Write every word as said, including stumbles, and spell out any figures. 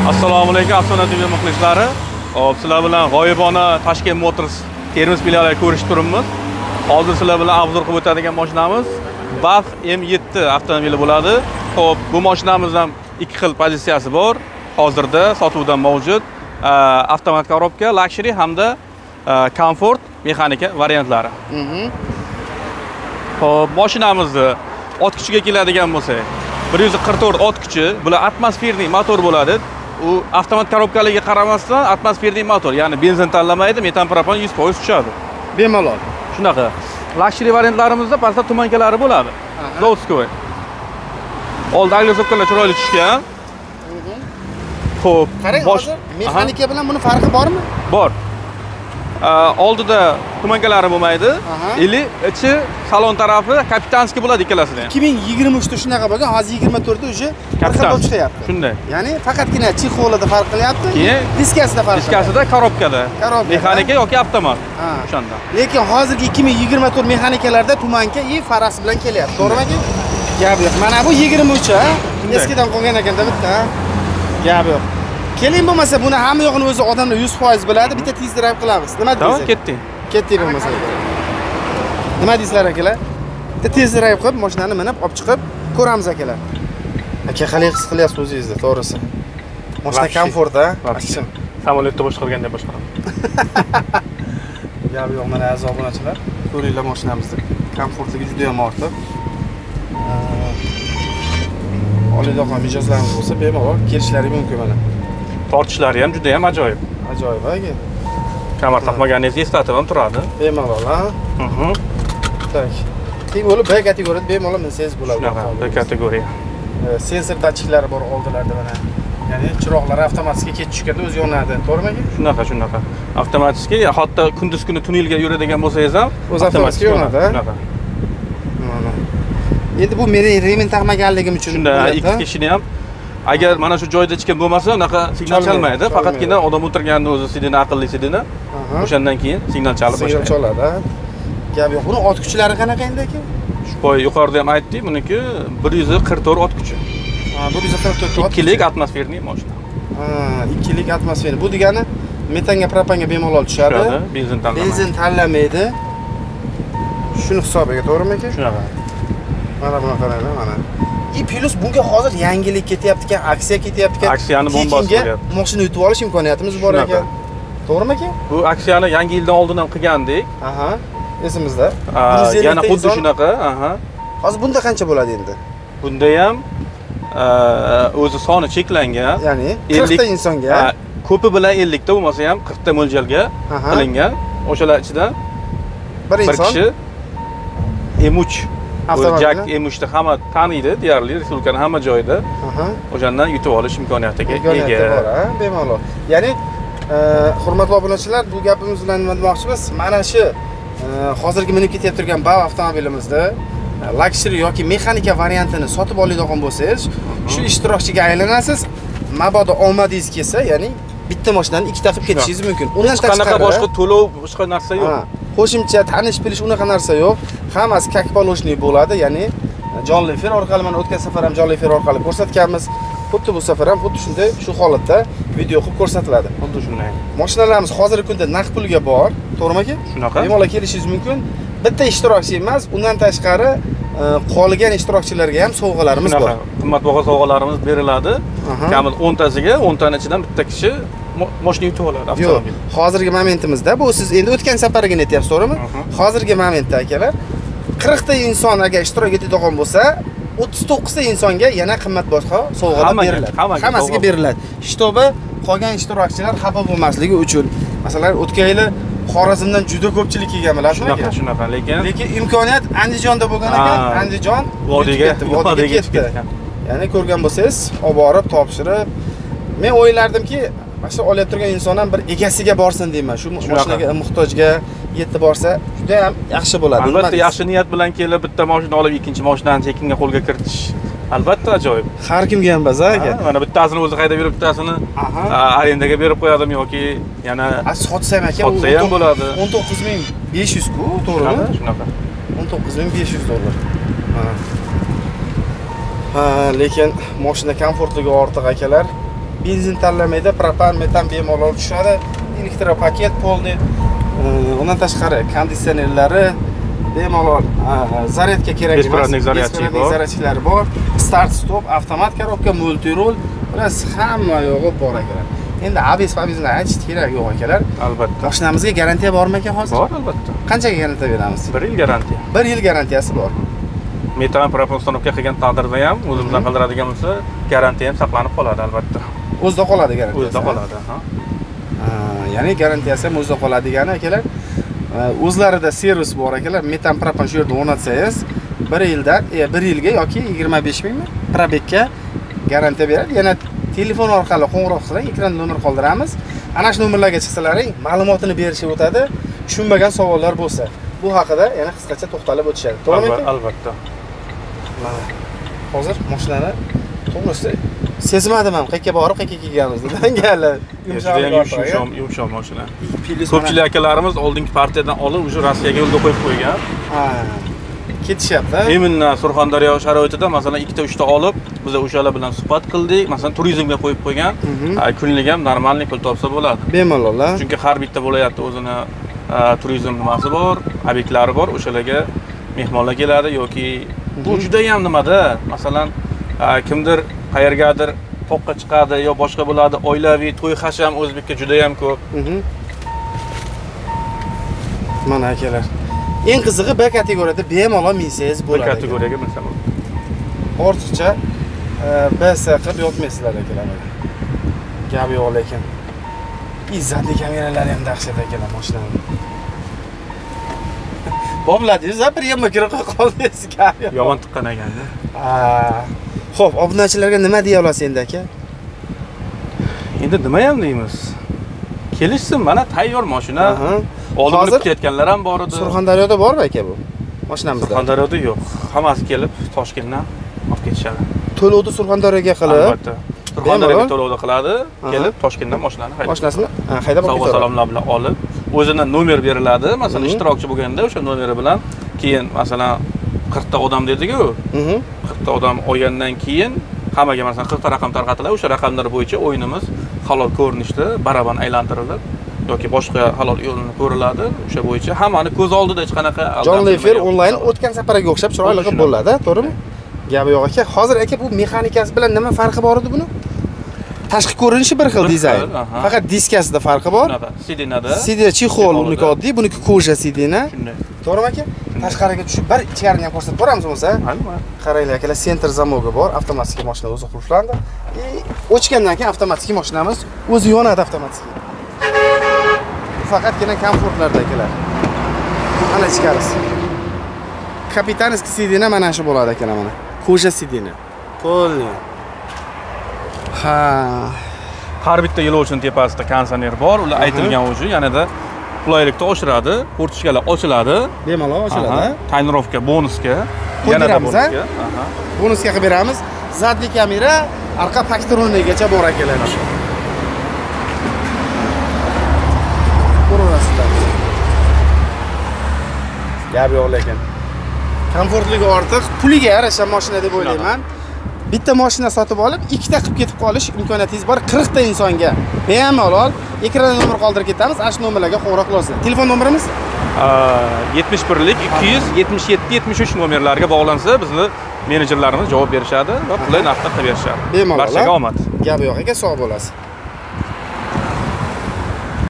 Assalomu alaykum avtomobil T V muxlislari. Hop, sizlar bilan g'oyibona Toshkent Motors Termiz filialiga ko'rishib turibmiz. Hozir sizlar bilan obzor qilib o'tadigan mashinamiz B A F M yetti avtomobili bo'ladi. Hop, bu mashinamiz ham ikki xil pozitsiyasi bor. Hozirda sotuvda mavjud. Avtomat korobka, luxury hamda komfort mexanika variantlari. Hop, mashinamizni ot kuchiga keladigan bo'lsak, bir yuz qirq to'rt ot kuchi, bular atmosferniy motor bo'ladi. U avtomat korobkaliga qaramasdan atmosferniy motor, ya'ni benzin tanlamaydi, metan propan yuz foiz tushadi. Bemalol. Shunaqa. Luxury variantlarimizda pastda tumankalari bo'ladi. Zavodskoy. Oldagi zokkalar chiroyli tushgan. Xo'p, qarang, hozir mexanika bilan buni farqi bormi? Bor. Oldida tumankalari bo'lmaydi. Ili ichi salon tarafi kapitanskiy bo'ladi ikkalasida. ikki ming yigirma uch da shunaqa bo'lgan, hozir yigirma to'rt da uje kapitan bo'lib chiqyapti. Shunday. Ya'ni faqatgina chexolida farq qilyapti. Keyin diskasida farq. Diskasida korobkada. Mexanika yoki avtomat. O'shanda. Lekin hozirgi ikki ming yigirma to'rt mexanikalarda tumanka i faras bilan kelyapti. To'g'rimi aka? Gap yo'q. Mana bu yigirma uch ha. Eskidan qolgan ekanda bitta. Gap yo'q. Keling bo'lmasa buni hamma yo'g'ini o'zi odamlar yuz foiz biladi, bitta test drive qilamiz. Nima deysiz? Tamam, ketdik. Ketdik bo'lmasa. Nima deysizlar akalar? Bitta test drive qilib, mashinani minib olib chiqib ko'ramiz akalar. Aka qalay his qilyapsiz o'zingizni, to'g'risi? Mashina komfort a, achchim. Samolyotda boshqarganda boshqaraman. Gap yo'q, mana aziz obunachilar, ko'ringlar mashinamizni. Komfortligi juda ham ortiq. Oliygoh mijozlarimiz bo'lsa, bemalol kelishlari mumkin mana. Tortishlari ham juda ham ajoyib. Ajoyib aka. Kamar taqmaganingizni eslatib ham turadi. Bemalol, ha? Mhm. Tak. Teng bo'lib B kategoriyada bemalol minsangiz bo'ladi. Shunaqa, B kategoriya. Sensor datchiklari bor oldilarda mana. Ya'ni chiroqlar avtomatik ketib tushganda o'zi yonadi, to'g'rimi aka? Shunaqa, shunaqa. Avtomatik, hatto kunduz kuni tunelga yuradigan bo'lsangiz ham o'zi avtomatik yonadi. Shunaqa. Mana. Endi bu meni remin taqmaganligim uchun shunda ikki kishini ham agar mana shu joyda ichgan bo'lmasa, unaqa signal chalmaydi. Faqatgina odam o'tirganning o'zi sidini aqlli sidini. O'shandan keyin signal chalib boshlaydi. Signal chaladi, ha. Gap yo'q. Buni ot kuchlari qanaqa endi aka? Shu boy yuqorida ham aytdik, buniki bir yuz qirq to'rt ot kuchi. Ha, bir yuz qirq to'rt ot. ikkilik atmosferniy mashina. Ha, ikkilik atmosferniy. Bu degani metanga, propanga bemalol tushadi. Benzin tanlamaydi. Benzin tanlamaydi. Shuni hisobiga, to'g'rimi aka? Shunaqa. Mana buni qaranglar, mana. I plus bunga hozir yangilik ketyapti ekan, aksiya ketyapti ekan. Aksiyani bombasi bo'lyapti. Mashina yutib olish imkoniyatimiz bor ekan. To'g'rimi aka? Bu aksiyani yangi yildan oldin ham qilgandik. Aha, esimizda. Yana xuddi shunaqa, aha. Hozir bunda qancha bo'ladi endi? Bunda ham o'zi soni cheklangan. Ya'ni qirq ta insonga. Ko'pi bilan ellik ta bo'lmasa ham qirq ta mo'ljalga qilingan. O'shalar ichidan bir inson kishi M uch Jak M uch da hamma taniydi, deyarli respublikaning hamma joyida. O'shandan yutib olish imkoniyatiga ega. Bemalol. Ya'ni hurmatli obunachilar, bu gapimiz bilan nima demoqchimiz? Mana shu hozirgi minib ketib turgan B A V avtomobilimizda luxury yoki mexanika variantini sotib oladigan bo'lsangiz, shu ishtirokchiga aylanasiz. Mabodo omadingiz kelsa, ya'ni bitta mashinani ikkita qilib ketishingiz mumkin. Undan tashqari boshqa to'lov, boshqa narsa yo'q. Qo'shimcha tanish bilish unaqa narsa yo'q. Hammasi как положено bo'ladi, ya'ni jonli efir orqali, mana o'tgan safar ham jonli efir orqali ko'rsatganmiz. Xuddi bu safar ham xuddi shunday shu holatda video qilib ko'rsatiladi. Xuddi shunday. Mashinalarimiz hozirgi kunda naqd pulga bor, to'g'rimi aka? Shunaqa. Bemalol kelishingiz mumkin. Bitta ishtirokchi emas, undan tashqari qolgan ishtirokchilarga ham sovg'alarimiz bor. Qimmatbaho sovg'alarimiz beriladi. Kamil o'n tasiga o'n taning ichidan bitta kishi mashina yutib oladi avtomobil. Hozirgi momentimizda bu siz endi o'tgan safarigini aytyapsiz, to'g'rimi? Hozirgi momentda akalar qirq ta inson agar ishtirok etadigan bo'lsa, o'ttiz to'qqiz ta insonga yana qimmatbaho sovg'alar beriladi. Hammasiga beriladi. Shtobi qolgan ishtirokchilar xafa bo'lmasligi uchun. Masalan, o'tgan yili Xorazmdan juda ko'pchilik kelgan bilasizmi? Shunaqa, shunaqa, lekin lekin imkoniyat Andijonda bo'lgan ekan, Andijon vodiyga vodiyga ketdi. Ya'ni ko'rgan bo'lsangiz, olib borib, topshirib, men o'ylardimki, mana shu olib turgan inson ham bir egasiga borsin deyman. Shu mashinaga muhtojga yetib borsa, juda ham yaxshi bo'ladi. Albatta, yaxshi niyat bilan kelib bitta mashina olib, ikkinchi mashinani tekinga qo'lga kiritish albatta ajoyib. Har kimga ham baza aka. Mana bittasini o'zi haydab yurib, bittasini arendaga berib qo'yadimi yoki yana sotsam aka, sotsa ham bo'ladi. o'n to'qqiz ming besh yuz ku, to'g'rimi? Shunaqa. o'n to'qqiz ming besh yuz dollar. Ha, lekin mashina komfortligi ortiq akalar. benzin tanlamaydi, propan, metan bemalol tushadi. Elektropaket polni. Undan tashqari konditsionerlari bemalol zaryadka kerak emas. Besprovодный zaryadchik bor. Zaryadchiklari bor. Start stop, avtomat korobka, multirol, bular hamma yo'g'i bor akalar. Endi A B S fabizni aytish kerak yo'q akalar. Albatta. Mashinamizga garantiya bormi aka hozir? Bor, albatta. Qanchaga garantiya beramiz? bir yil garantiya. bir yil garantiyasi bor. Metan propan uстановка qilgan taqdirda ham o'zimizdan qildiradigan bo'lsa, garantiya ham saqlanib qoladi albatta. O'zida qoladi garantiyasi. O'zida qoladi, ha. Ya'ni garantiyasi ham o'zida qoladi degani akalar. O'zlarida servis bor akalar. Metan propan shu yerda o'rnatsangiz, bir yilda, bir yilga yoki yigirma besh mingmi probekka garantiya beradi. Yana telefon orqali qo'ng'iroq qiling, ekranda nomer qoldiramiz. Ana shu nomerlarga chiqsalaring, ma'lumotini berishib o'tadi. Tushunmagan savollar bo'lsa, bu haqida yana qisqacha to'xtalib o'tishadi. To'g'rimi? Albatta. Hozir mashinani to'g'risi sezmadim ham, qayerga borib, qayerga kelganimizni. Dangali, yumshoq, yumshoq mashina. Ko'pchilik akalarimiz oldingi partiyadan olib, o'sha Rossiyaga yo'lga qo'yib qo'ygan. Ha. Ketishyapti. Imminna Surxondaryo sharoitida masalan ikkita uchta olib, biz o'shalar bilan suhbat qildik. Masalan, turizmga qo'yib qo'ygan. Kunlik ham normalniy pul topsa bo'ladi. Bemalol. Chunki har bitta viloyatda o'zini turizm nimasi bor, obyektlari bor, o'shalarga mehmonlar keladi yoki bu juda ham nimada, masalan, kimdir qayergadir toqqa chiqadi yo boshqa bo'ladi, oilaviy to'y hasham o'zbekka juda ham ko'p. Mana akalar. Eng qizig'i B kategoriyada bemalol minsangiz bo'ladi. B kategoriyaga minsa bo'ladi. Ortiqcha B S qilib yotmaysizlar akalar. Gap yo'q lekin. Izzatli kameralari ham dahshat akalar mashinani. Bobladingiz, bir yerga kirib qoldingiz gap. Yomon tiqqan ekanda. Ha. Xo'p, obunachilarga nima deya olasiz endi aka? Endi nima ham deymiz? Kelishsin, mana tayyor mashina. Oldin kutayotganlar ham bor edi. Surxondaryoda bormi aka bu? Mashinamizda. Surxondaryoda yo'q. Hammasi kelib Toshkentdan olib ketishadi. To'lovni Surxondaryoga qilib, albatta. Surxondaryoga to'lovni qiladi, kelib Toshkentdan mashinani haydab. Mashinasini haydab olib ketadi. Salomlar bilan olib, o'zining nomer beriladi. Masalan, ishtirokchi bo'lganda o'sha nomeri bilan keyin masalan qirq ta odam dediku. qirq ta odam olgandan keyin hammaga masalan qirq ta raqam tarqatiladi. O'sha raqamlar bo'yicha o'yinimiz halol ko'rinishda baraban aylantirilib yoki boshqa halol yo'lini ko'riladi. O'sha bo'yicha hammani ko'z oldida hech qanaqa jonli efir onlayn o'tgan safarga o'xshab chiroyli qilib bo'ladi, to'g'rimi? Gapi yo'q aka. Hozir aka bu mexanikasi bilan nima farqi bor edi buni? Tashqi ko'rinishi bir xil dizayn. Faqat diskasida farqi bor. Sidinada. Sidina chexol uniki oddiy, buniki koja sidina. To'g'rimi aka? Tashqariga tushib bir ichkarini ham ko'rsatib boramiz bo'lsa. Qaranglar akalar, center zamogi bor, avtomatik mashina o'zi qulflandi. E, o'chgandan keyin avtomatik mashinamiz o'zi yonadi avtomatik. Faqatgina komfortlarda akalar. Mana ichkarisi. Kapitanskiy sidina mana shu bo'ladi akalar mana. Koja sidina. Polni. Ha. Har bitta yo'lovchining tepasida konditsioner bor. Ular aytilgan uchun yanada qulaylikni oshiradi. Portichkalar ochiladi. Bemalol ochiladi. Tayinrovka bonusga yanada bonusga. Aha. Bonusga qilib beramiz. Zadli kamera, orqa paktronigacha bor akalar. Ko'rasizlar. Gap yo'q lekin. Komfortligi ortiq, puliga yarasha mashina deb o'ylayman. Bitta mashina sotib olib, ikkita qilib ketib qolish imkoniyatingiz bor. qirq ta insonga bemalol ekranda nomer qoldirib ketamiz. Ash nomerlarga qo'ng'iroq qilasizlar. Telefon nomerimiz yetmish birlik ikki yuz yetmish yetti yetmish uch nomerlarga bog'lansa, bizni menejerlarimiz javob berishadi va qulay narxda qilib berishadi. Bemalol. Barchaga omad. Gap yo'q aka, sog' bo'lasiz.